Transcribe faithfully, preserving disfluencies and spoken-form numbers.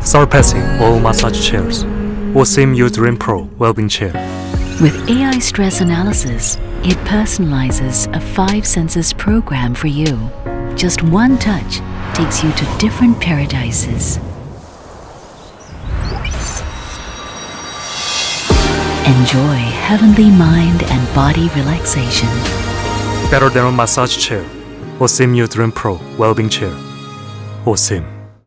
surpassing all massage chairs. OSIM uDream Pro Wellbeing Chair. With A I stress analysis, it personalizes a five senses program for you. Just one touch takes you to different paradises. Enjoy heavenly mind and body relaxation. Better than a massage chair. OSIM uDream Pro Wellbeing Chair. OSIM.